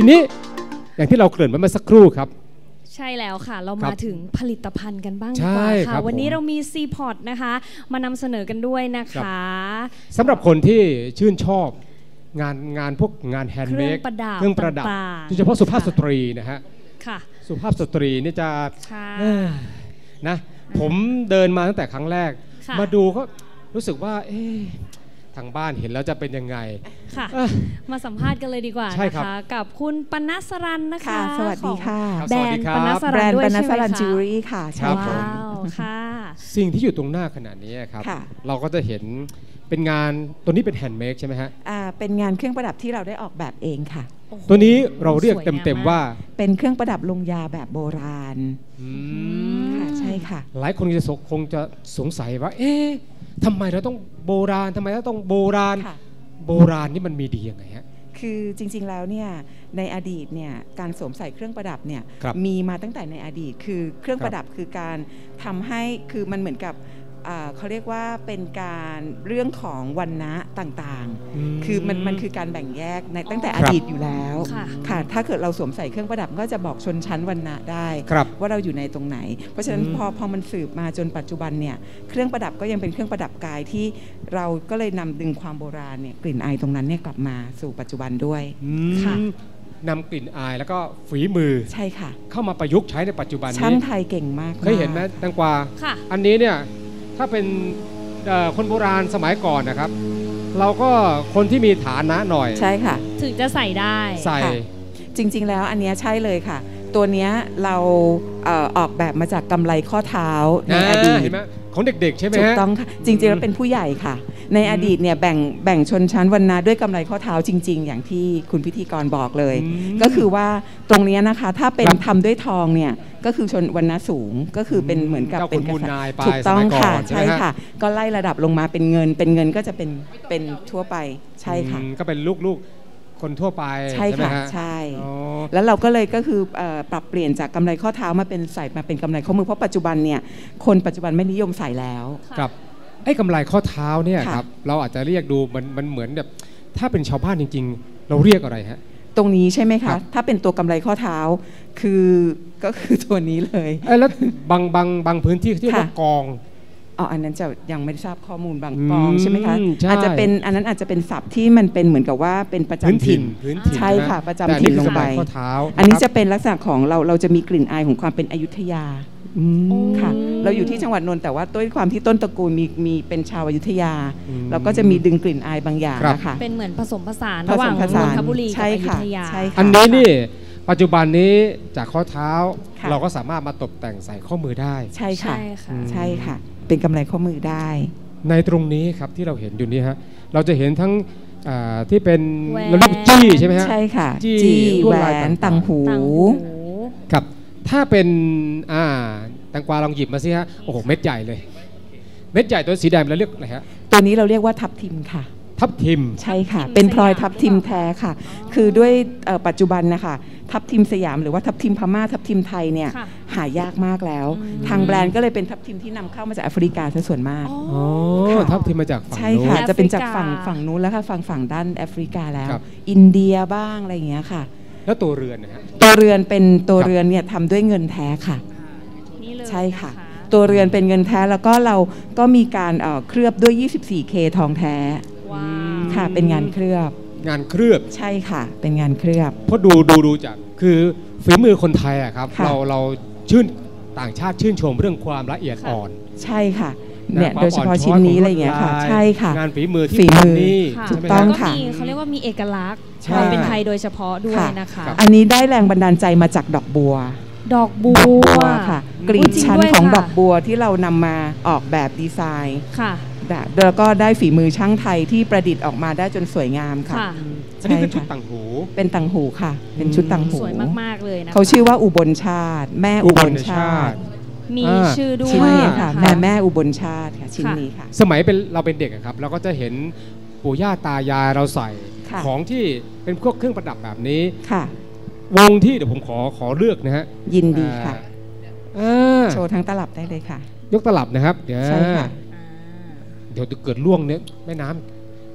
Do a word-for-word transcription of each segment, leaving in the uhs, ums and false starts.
นี้อย่างที่เราเกริ่นไว้เมื่อสักครู่ครับใช่แล้วค่ะเรามาถึงผลิตภัณฑ์กันบ้างดีกว่าค่ะวันนี้เรามี ซี พอร์ต นะคะมานำเสนอกันด้วยนะคะสำหรับคนที่ชื่นชอบงานงานพวกงานแฮนด์เมดเครื่องประดับโดยเฉพาะสุภาพสตรีนะฮะสุภาพสตรีนี่จะนะผมเดินมาตั้งแต่ครั้งแรกมาดูก็รู้สึกว่าเอ๊ะทางบ้านเห็นแล้วจะเป็นยังไงค่ะมาสัมภาษณ์กันเลยดีกว่านะคะกับคุณปนัสรันนะคะสวัสดีค่ะแบรนด์ปนัสรันด้วยใช่ไหมคะจิวเวลรี่ค่ะใช่ค่ะค่ะสิ่งที่อยู่ตรงหน้าขนาดนี้ครับเราก็จะเห็นเป็นงานตัวนี้เป็นแฮนด์เมดใช่ไหมฮะอ่าเป็นงานเครื่องประดับที่เราได้ออกแบบเองค่ะตัวนี้เราเรียกเต็มๆว่าเป็นเครื่องประดับลงยาแบบโบราณค่ะใช่ค่ะหลายคนจะคงจะสงสัยว่าเอ๊ะทำไมเราต้องโบราณทำไมเราต้องโบราณโบราณนี่มันมีดียังไงฮะคือจริงๆแล้วเนี่ยในอดีตเนี่ยการสวมใส่เครื่องประดับเนี่ยมีมาตั้งแต่ในอดีตคือเครื่องประดับคือการทำให้คือมันเหมือนกับเขาเรียกว่าเป็นการเรื่องของวรรณะต่างๆคือมันมันคือการแบ่งแยกในตั้งแต่อดีตอยู่แล้วค่ะถ้าเกิดเราสวมใส่เครื่องประดับก็จะบอกชนชั้นวรรณะได้ว่าเราอยู่ในตรงไหนเพราะฉะนั้นพอพอมันสืบมาจนปัจจุบันเนี่ยเครื่องประดับก็ยังเป็นเครื่องประดับกายที่เราก็เลยนำดึงความโบราณเนี่ยกลิ่นอายตรงนั้นเนี่ยกลับมาสู่ปัจจุบันด้วยค่ะนำกลิ่นอายแล้วก็ฝีมือใช่ค่ะเข้ามาประยุกต์ใช้ในปัจจุบันนี้ช่างไทยเก่งมากเคยเห็นไหมแตงกวาอันนี้เนี่ยถ้าเป็นคนโบราณสมัยก่อนนะครับเราก็คนที่มีฐานะหน่อยใช่ค่ะถึงจะใส่ได้ใส่จริงๆแล้วอันนี้ใช่เลยค่ะตัวนี้เราออกแบบมาจากกำไลข้อเท้าในอดีตของเด็กๆใช่ไหมถูกต้องค่ะจริงๆแล้วเป็นผู้ใหญ่ค่ะในอดีตเนี่ยแบ่งแบ่งชนชั้นวรรณะด้วยกำไลข้อเท้าจริงๆอย่างที่คุณพิธีกรบอกเลยก็คือว่าตรงนี้นะคะถ้าเป็นทำด้วยทองเนี่ยก็คือชนวรรณะสูงก็คือเป็นเหมือนกับเป็นกษัตริย์ถูกต้องค่ะใช่ค่ะก็ไล่ระดับลงมาเป็นเงินเป็นเงินก็จะเป็นเป็นทั่วไปใช่ค่ะก็เป็นลูกๆคนทั่วไปใช่ค่ะใช่แล้วเราก็เลยก็คือปรับเปลี่ยนจากกำไลข้อเท้ามาเป็นใส่มาเป็นกำไลข้อมือเพราะปัจจุบันเนี่ยคนปัจจุบันไม่นิยมใส่แล้วครับไอ้กำไลข้อเท้าเนี่ยครับเราอาจจะเรียกดูมันมันเหมือนแบบถ้าเป็นชาวบ้านจริงๆเราเรียกอะไรฮะตรงนี้ใช่ไหมคะถ้าเป็นตัวกำไลข้อเท้าคือก็คือตัวนี้เลยแล้วบางบางบางพื้นที่ที่เรียกว่ากองอ๋ออันนั้นจะยังไม่ทราบข้อมูลบางกองใช่ไหมคะอาจจะเป็นอันนั้นอาจจะเป็นศัพท์ที่มันเป็นเหมือนกับว่าเป็นประจำถิ่นใช่ค่ะประจำถิ่นลงไปอันนี้จะเป็นลักษณะของเราเราจะมีกลิ่นอายของความเป็นอยุธยาค่ะเราอยู่ที่จังหวัดนนท์แต่ว่าด้วยความที่ต้นตระกูลมีมีเป็นชาวอยุธยาเราก็จะมีดึงกลิ่นอายบางอย่างนะคะเป็นเหมือนผสมผสานระหว่างนนทบุรีกับอยุธยาอันนี้นี่ปัจจุบันนี้จากข้อเท้าเราก็สามารถมาตกแต่งใส่ข้อมือได้ใช่ค่ะใช่ค่ะเป็นกำไลข้อมือได้ในตรงนี้ครับที่เราเห็นอยู่นี้ฮะเราจะเห็นทั้งที่เป็นระลึกจี้ใช่ไหมฮะใช่ค่ะจี้แหวนต่างหูครับถ้าเป็นอ่าแตงกวาลองหยิบมาสิฮะโอ้โหเม็ดใหญ่เลยเม็ดใหญ่ตัวสีแดงเราเรียกอะไรฮะตัวนี้เราเรียกว่าทับทิมค่ะทับทิมใช่ค่ะเป็นพลอยทับทิมแท้ค่ะคือด้วยปัจจุบันนะคะทับทิมสยามหรือว่าทับทิมพม่าทับทิมไทยเนี่ยหายากมากแล้วทางแบรนด์ก็เลยเป็นทับทิมที่นำเข้ามาจากแอฟริกาซะส่วนมากอ๋อทับทิมมาจากฝั่งใช่ค่ะจะเป็นจากฝั่งฝั่งนู้นแล้วค่ะฝั่งฝั่งด้านแอฟริกาแล้วอินเดียบ้างอะไรอย่างเงี้ยค่ะแล้วตัวเรือนนะฮะตัวเรือนเป็นตัวเรือนเนี่ยทำด้วยเงินแท้ค่ะใช่ค่ะตัวเรือนเป็นเงินแท้แล้วก็เราก็มีการเคลือบด้วย ยี่สิบสี่เค ทองแท้ค่ะเป็นงานเคลือบงานเคลือบใช่ค่ะเป็นงานเคลือบเพราะดูดูดูจากคือฝีมือคนไทยอะครับเราเราชื่นต่างชาติชื่นชมเรื่องความละเอียดอ่อนใช่ค่ะเนี่ยโดยเฉพาะชิ้นนี้อะไรอย่างเงี้ยค่ะใช่ค่ะงานฝีมือที่ทำนี่ถูกต้องค่ะเขาเรียกว่ามีเอกลักษณ์ความเป็นไทยโดยเฉพาะด้วยนะคะอันนี้ได้แรงบันดาลใจมาจากดอกบัวดอกบัวค่ะกลีบชั้นของดอกบัวที่เรานำมาออกแบบดีไซน์ค่ะแล้วก็ได้ฝีมือช่างไทยที่ประดิษฐ์ออกมาได้จนสวยงามค่ะอันนี้เป็นชุดต่างหูเป็นต่างหูค่ะเป็นชุดต่างหูสวยมากๆเลยนะเขาชื่อว่าอุบลชาติแม่อุบลชาติมีชื่อด้วยชิ้นนี้ค่ะแม่แม่อุบลชาติค่ะชิ้นนี้ค่ะสมัยเป็นเราเป็นเด็กครับเราก็จะเห็นปู่ย่าตายายเราใส่ของที่เป็นพวกเครื่องประดับแบบนี้ค่ะวงที่เดี๋ยวผมขอขอเลือกนะฮะยินดีค่ะโชว์ทั้งตลับได้เลยค่ะยกตลับนะครับเดี๋ยวใช่ค่ะเดี๋ยวเกิดล่วงเนี่ยแม่น้ำ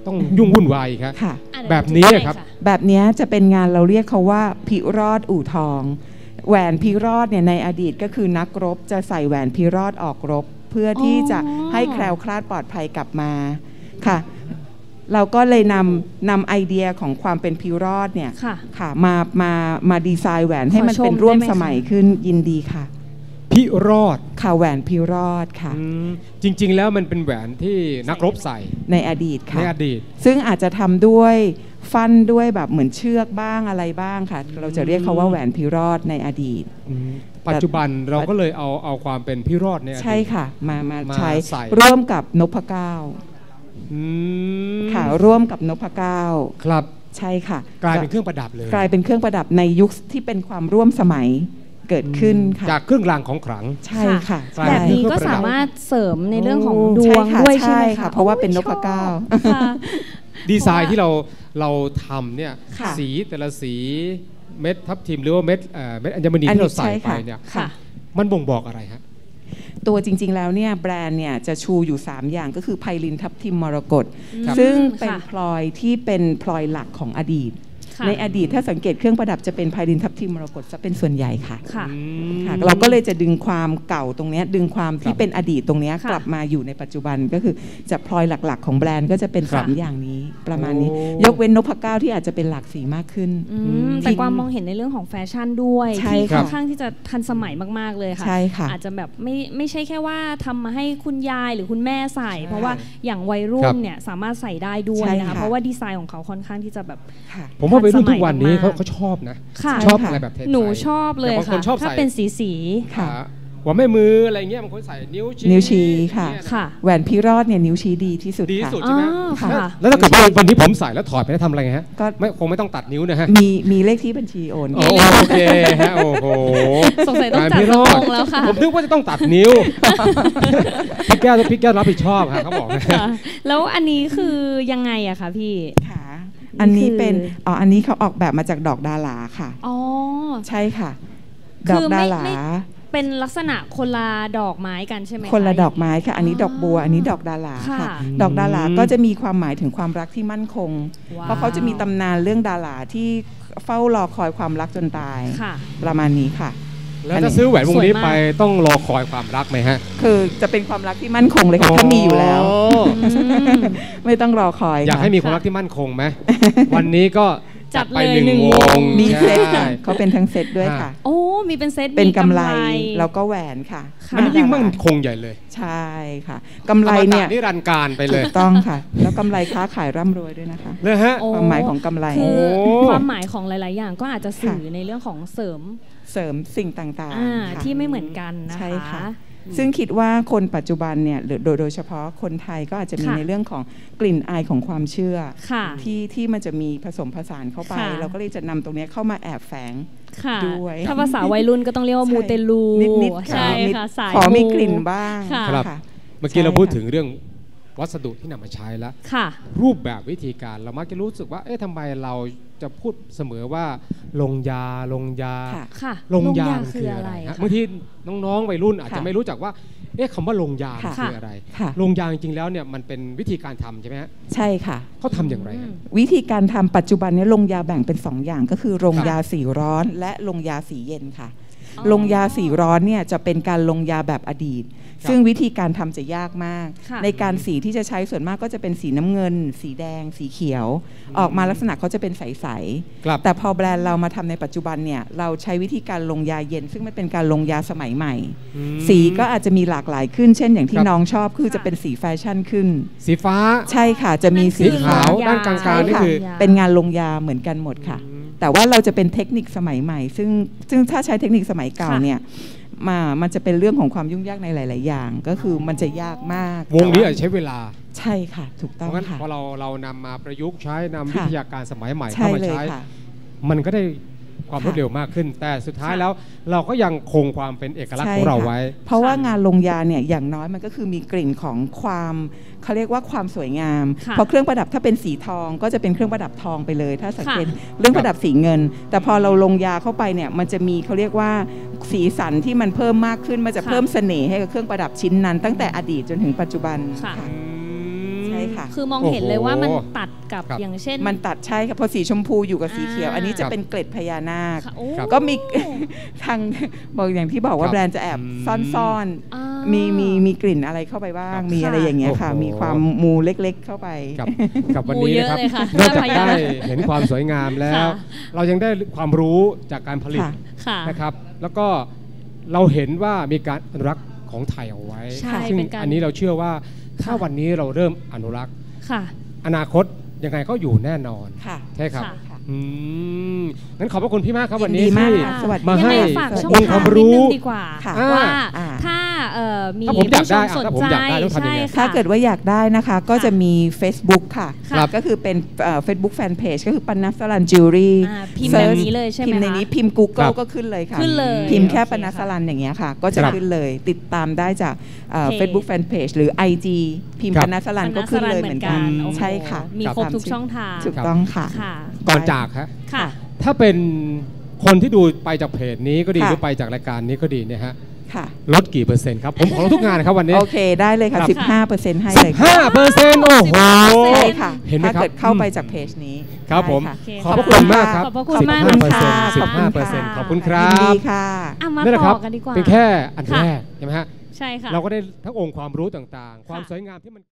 ต้องยุ่งวุ่นวายครับค่ะแบบนี้ครับแบบนี้จะเป็นงานเราเรียกเขาว่าพิรอดอู่ทองแหวนพิรอดเนี่ยในอดีตก็คือนักรบจะใส่แหวนพิรอดออกรบเพื่อที่จะให้แคล้วคลาดปลอดภัยกลับมาค่ะเราก็เลยนำนำไอเดียของความเป็นพิรอดเนี่ยค่ะมามามาดีไซน์แหวนให้มันเป็นร่วมสมัยขึ้นยินดีค่ะพิรอดค่ะแหวนพิรอดค่ะจริงๆแล้วมันเป็นแหวนที่นักรบใส่ในอดีตค่ะในอดีตซึ่งอาจจะทำด้วยฟันด้วยแบบเหมือนเชือกบ้างอะไรบ้างค่ะเราจะเรียกเขาว่าแหวนพิรอดในอดีตปัจจุบันเราก็เลยเอาเอาความเป็นพิรอดในอดีตใช่ค่ะมามาใช้ร่วมกับนพเก้าค่ะร่วมกับนพเก้าครับใช่ค่ะกลายเป็นเครื่องประดับเลยกลายเป็นเครื่องประดับในยุคที่เป็นความร่วมสมัยเกิดขึ้นค่ะจากเครื่องรางของขลังใช่ค่ะแบบนี้ก็สามารถเสริมในเรื่องของดวงด้วยใช่ไหมคะเพราะว่าเป็นนพเก้าดีไซน์ที่เราเราทำเนี่ยสีแต่ละสีเม็ดทับทิมหรือว่าเม็ดเม็ดอัญมณีที่เราใส่ไปเนี่ยมันบ่งบอกอะไรฮะตัวจริงๆแล้วเนี่ยแบรนด์เนี่ยจะชูอยู่สามอย่างก็คือไพลินทับทิมมรกตซึ่งเป็นพลอยที่เป็นพลอยหลักของอดีตในอดีตถ้าสังเกตเครื่องประดับจะเป็นไพลินทับทิมมรกตจะเป็นส่วนใหญ่ค่ะค่ะเราก็เลยจะดึงความเก่าตรงนี้ดึงความที่เป็นอดีตตรงนี้กลับมาอยู่ในปัจจุบันก็คือจะพลอยหลักๆของแบรนด์ก็จะเป็นสามอย่างนี้ประมาณนี้ยกเว้นนพเก้าที่อาจจะเป็นหลากสีมากขึ้นแต่ความมองเห็นในเรื่องของแฟชั่นด้วยที่ค่อนข้างที่จะทันสมัยมากๆเลยค่ะอาจจะแบบไม่ไม่ใช่แค่ว่าทำมาให้คุณยายหรือคุณแม่ใส่เพราะว่าอย่างวัยรุ่นเนี่ยสามารถใส่ได้ด้วยนะคะเพราะว่าดีไซน์ของเขาค่อนข้างที่จะแบบผมว่าวัยรุ่นทุกวันนี้เขาเขาชอบนะชอบอะไรแบบเท่ๆหนูชอบเลยค่ะถ้าเป็นสีสีค่ะว่าไม่มืออะไรเงี้ยบางคนใส่นิ้วชี้นิ้วชี้ค่ะแหวนพิรอดเนี่ยนิ้วชี้ดีที่สุดดีที่สุดใช่ไหมแล้วถ้าเกิดวันนี้ผมใส่แล้วถอดไปแล้วทำอะไรฮะก็ไม่คงไม่ต้องตัดนิ้วนะฮะมีมีเลขที่บัญชีโอนโอเคฮะโอ้โหสงสัยต้องจัดลงแล้วค่ะผมนึกว่าจะต้องตัดนิ้วพี่แก้วพี่แก้วรับผิดชอบค่ะเขาบอกแล้วอันนี้คือยังไงอะคะพี่ค่ะอันนี้เป็นอ๋ออันนี้เขาออกแบบมาจากดอกดาหลาค่ะอ๋อใช่ค่ะดอกดาหลาเป็นลักษณะคนละดอกไม้กันใช่ไหมคนละดอกไม้ค่ะอันนี้ดอกบัวอันนี้ดอกดาหลาค่ะดอกดาหลาก็จะมีความหมายถึงความรักที่มั่นคงเพราะเขาจะมีตำนานเรื่องดาหลาที่เฝ้ารอคอยความรักจนตายประมาณนี้ค่ะแล้วถ้าซื้อแหวนวงนี้ไปต้องรอคอยความรักไหมฮะคือจะเป็นความรักที่มั่นคงเลยค่ะถ้ามีอยู่แล้วไม่ต้องรอคอยอยากให้มีความรักที่มั่นคงไหมวันนี้ก็จัดไปหนึ่งวงมีเซตเขาเป็นทั้งเซตด้วยค่ะโอ้มีเป็นเซตเป็นกำไรแล้วก็แหวนค่ะมันยิ่งมั่นคงใหญ่เลยใช่ค่ะกำไรเนี่ยนี่รันการไปเลยถูกต้องค่ะแล้วกำไรค้าขายร่ำรวยด้วยนะคะเลยฮะความหมายของกำไรความหมายของหลายๆอย่างก็อาจจะสื่อในเรื่องของเสริมเสริมสิ่งต่างๆที่ไม่เหมือนกันนะคะซึ่งคิดว่าคนปัจจุบันเนี่ยโดยโดยเฉพาะคนไทยก็อาจจะมีในเรื่องของกลิ่นอายของความเชื่อที่ที่มันจะมีผสมผสานเข้าไปเราก็เลยจะนำตรงนี้เข้ามาแอบแฝงด้วยถ้าภาษาวัยรุ่นก็ต้องเรียกว่ามูเตลูนิดๆใช่ค่ะสายขอมีกลิ่นบ้างครับเมื่อกี้เราพูดถึงเรื่องวัสดุที่นำมาใช้แล้วรูปแบบวิธีการเรามักจะรู้สึกว่าเอ๊ะทำไมเราจะพูดเสมอว่าลงยาลงยาลงยาคืออะไรบางทีน้องๆวัยรุ่นอาจจะไม่รู้จักว่าเอ๊ะคำว่าลงยาคืออะไรลงยาจริงๆแล้วเนี่ยมันเป็นวิธีการทำใช่ไหมฮะใช่ค่ะเขาทำอย่างไรวิธีการทำปัจจุบันนี้ลงยาแบ่งเป็นสองอย่างก็คือลงยาสีร้อนและลงยาสีเย็นค่ะลงยาสีร้อนเนี่ยจะเป็นการลงยาแบบอดีตซึ่งวิธีการทำจะยากมากในการสีที่จะใช้ส่วนมากก็จะเป็นสีน้ำเงินสีแดงสีเขียวออกมาลักษณะเขาจะเป็นใสๆแต่พอแบรนด์เรามาทำในปัจจุบันเนี่ยเราใช้วิธีการลงยาเย็นซึ่งมันเป็นการลงยาสมัยใหม่สีก็อาจจะมีหลากหลายขึ้นเช่นอย่างที่น้องชอบคือจะเป็นสีแฟชั่นขึ้นสีฟ้าใช่ค่ะจะมีสีขาวด้านกลางๆนี่คือเป็นงานลงยาเหมือนกันหมดค่ะแต่ว่าเราจะเป็นเทคนิคสมัยใหม่ซึ่งซึ่งถ้าใช้เทคนิคสมัยเก่าเนี่ยมามันจะเป็นเรื่องของความยุ่งยากในหลายๆอย่างก็คือมันจะยากมากวงนี้อาจจะใช้เวลาใช่ค่ะถูกต้องค่ะเพราะเราเรานำมาประยุกต์ใช้นำวิทยาการสมัยใหม่เข้ามาใช้มันก็ได้ความรวดเร็วมากขึ้นแต่สุดท้ายแล้วเราก็ยังคงความเป็นเอกลักษณ์ของเราไว้เพราะว่างานลงยาเนี่ยอย่างน้อยมันก็คือมีกลิ่นของความเขาเรียกว่าความสวยงามเพราะเครื่องประดับถ้าเป็นสีทองก็จะเป็นเครื่องประดับทองไปเลยถ้าสังเกตเรื่องประดับสีเงินแต่พอเราลงยาเข้าไปเนี่ยมันจะมีเขาเรียกว่าสีสันที่มันเพิ่มมากขึ้นมันจะเพิ่มเสน่ห์ให้กับเครื่องประดับชิ้นนั้นตั้งแต่อดีตจนถึงปัจจุบันค่ะใช่ค่ะคือมองเห็นเลยว่ามันตัดกับอย่างเช่นมันตัดใช่ค่ะพอสีชมพูอยู่กับสีเขียวอันนี้จะเป็นเกล็ดพญานาคก็มีทางบอกอย่างที่บอกว่าแบรนด์จะแอบซ่อนๆมีมีมีกลิ่นอะไรเข้าไปบ้างมีอะไรอย่างเงี้ยค่ะมีความมูเล็กๆเข้าไปกับวันนี้นะครับนอกจากได้เห็นความสวยงามแล้วเรายังได้ความรู้จากการผลิตนะครับแล้วก็เราเห็นว่ามีการอนุรักษ์ของไทยเอาไว้ซึ่งอันนี้เราเชื่อว่าถ้าวันนี้เราเริ่มอนุรักษ์อนาคตยังไงก็อยู่แน่นอนใช่ครับอืมงั้นขอบพระคุณพี่มากครับวันนี้ที่มาให้องค์ความรู้ดีกว่าว่าถ้ามีผู้ชมสนใจใช่ถ้าเกิดว่าอยากได้นะคะก็จะมี Facebook ค่ะก็คือเป็น Facebook Fanpage ก็คือปนัสรันจิวเวลรี่พิมพ์แบบนี้เลยใช่ไหมพิมพ์ในนี้พิมพ์ Google ก็ขึ้นเลยค่ะพิมพ์แค่ปนัสรันอย่างเงี้ยค่ะก็จะขึ้นเลยติดตามได้จาก Facebook Fanpage หรือ ไอ จี พิมพ์ปนัสรันก็ขึ้นเลยเหมือนกันใช่ค่ะมีครบทุกช่องทางถูกต้องค่ะก่อนจากฮะถ้าเป็นคนที่ดูไปจากเพจนี้ก็ดีหรือไปจากรายการนี้ก็ดีเนี่ยฮะลดกี่เปอร์เซ็นต์ครับผมขอทุกงานนะครับวันนี้โอเคได้เลยค่ะ สิบห้าเปอร์เซ็นต์ ให้เลยค่ะ สิบห้าเปอร์เซ็นต์ โอ้โหเห็นไหมครับถ้าเกิดเข้าไปจากเพจนี้ครับผมขอบคุณมากครับขอบคุณมากค่ะสิบห้าเปอร์เซ็นต์ ขอบคุณครับยินดีค่ะมาต่อกันดีกว่าเป็นแค่อันแรกใช่ไหมฮะใช่ค่ะเราก็ได้ทั้งองค์ความรู้ต่างๆความสวยงามที่มัน